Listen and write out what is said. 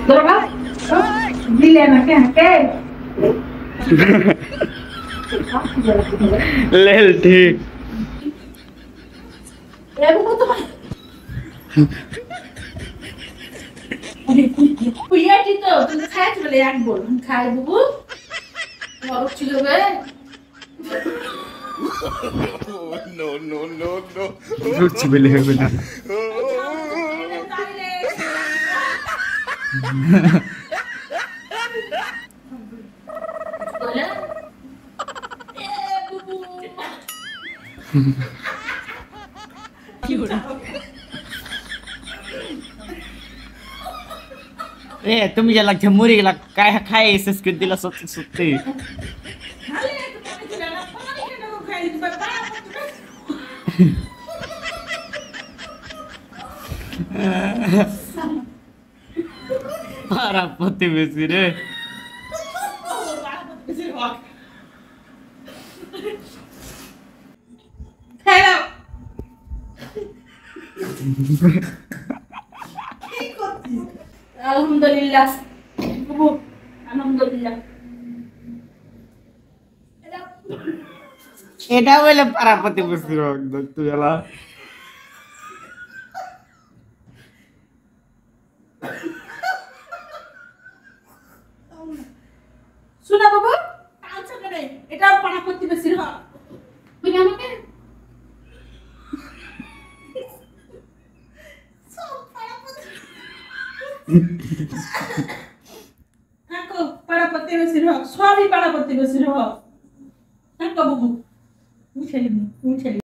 তোরা দিলে না কে কে लेल ठीक এবো তো পুইয়াটি তো তুমি খাইছ বলে এক বল খাই বুবু বড় ছিল বে No, no, no, no. रुचि बेले হবে না এ তুমি যা লাগছে মরে গেলা কাই খাই শেষ করে দিলা সত্যি সত্যি পারা প্রতিবেশী রে হ্যালো আলহামদুলিল্লাহ বুবু আলহামদুলিল্লাহ এটা বলে পারা প্রতিবেশী রোগ তুই এলা শোনা বাবু কালচা করে এটা পাড়া প্রতিবেশীর হয় তুমি আমাকে থাকো পাড়া প্রতিবেশীর হয় সবই পাড়া প্রতিবেশীর হয় থাকো বাবু মুছে